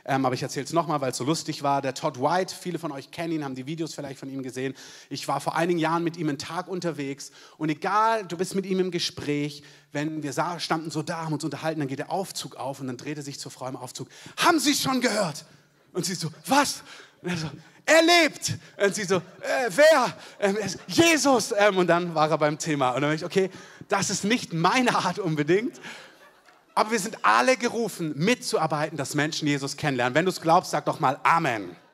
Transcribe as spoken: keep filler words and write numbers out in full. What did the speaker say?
ähm, aber ich erzähle es nochmal, weil es so lustig war. Der Todd White, viele von euch kennen ihn, haben die Videos vielleicht von ihm gesehen. Ich war vor einigen Jahren mit ihm einen Tag unterwegs und egal, du bist mit ihm im Gespräch, wenn wir sah, standen so da, haben uns unterhalten, dann geht der Aufzug auf und dann dreht er sich zur Frau im Aufzug. Haben Sie es schon gehört? Und sie so, was? Und er so, er lebt. Und sie so, äh, wer? Ähm, Jesus. Ähm, und dann war er beim Thema. Und dann dachte ich, okay, das ist nicht meine Art unbedingt. Aber wir sind alle gerufen, mitzuarbeiten, dass Menschen Jesus kennenlernen. Wenn du es glaubst, sag doch mal Amen.